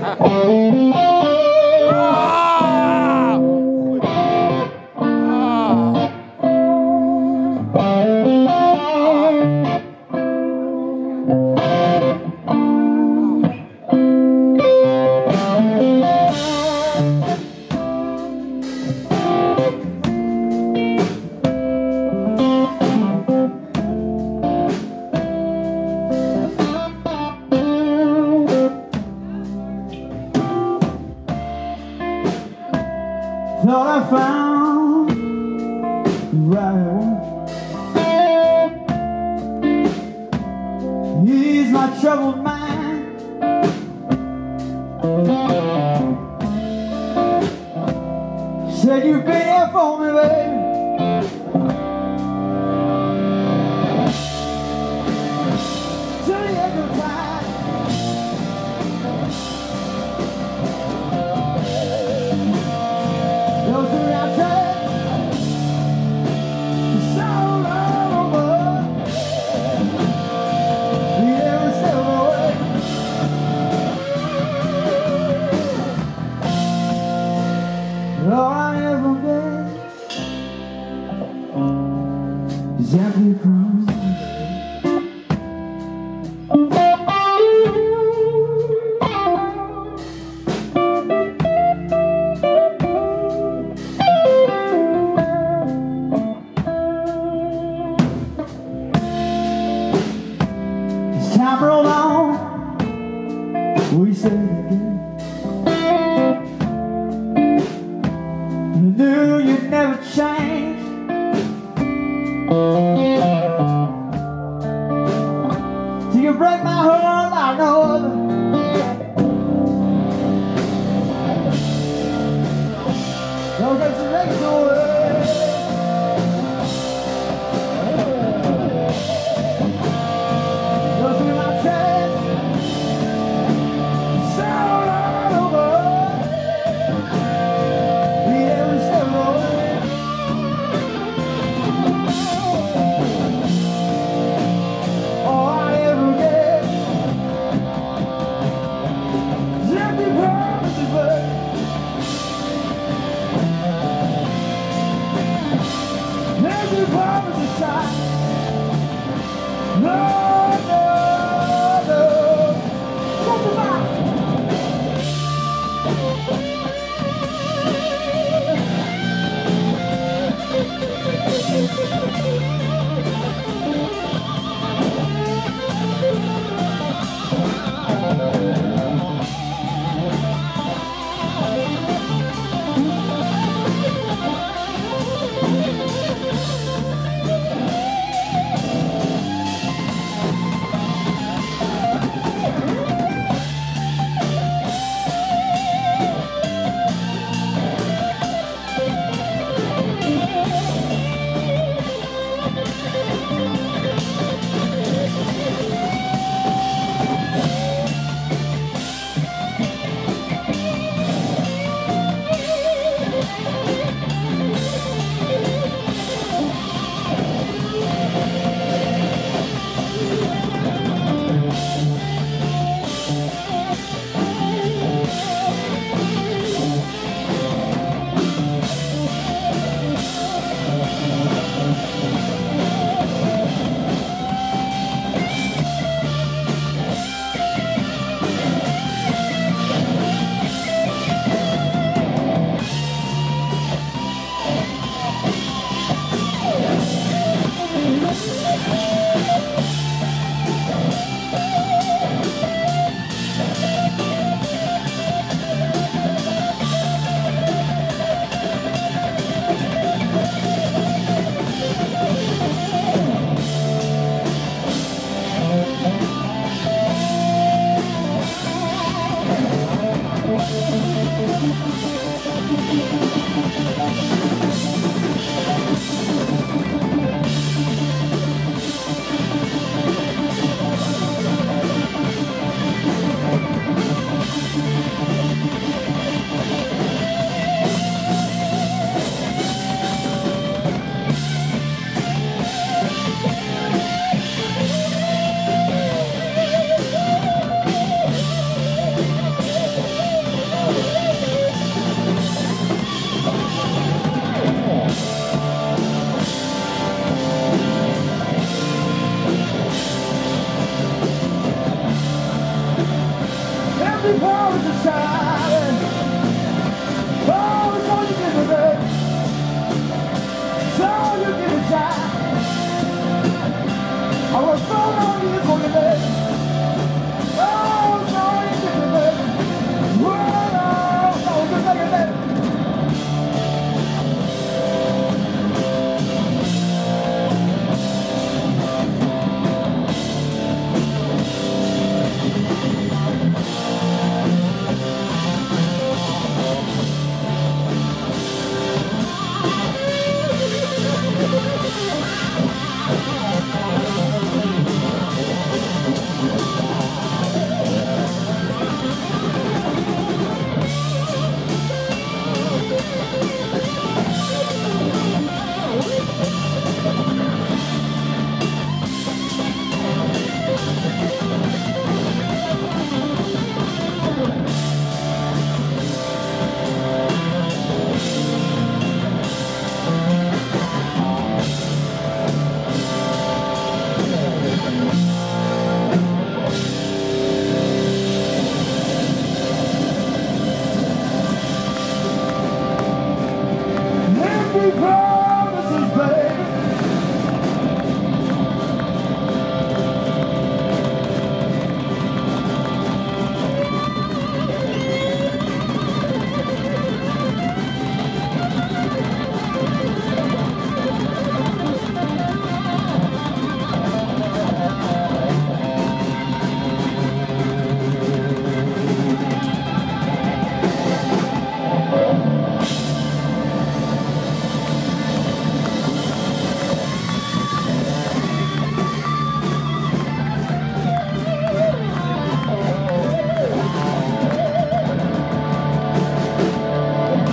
Thought I found the right one. He's my troubled mind. Said you've been here for me, baby. Till the end of time. Those are our times. It's all over. The air is still away. All I ever get is empty promises. Time rolled on, we said again. I knew you'd never change. Till you break my heart like no other. Don't get your legs away. Oh, it's a child. Oh, it's all you give a bird. It's all you give a child. I will fall on you for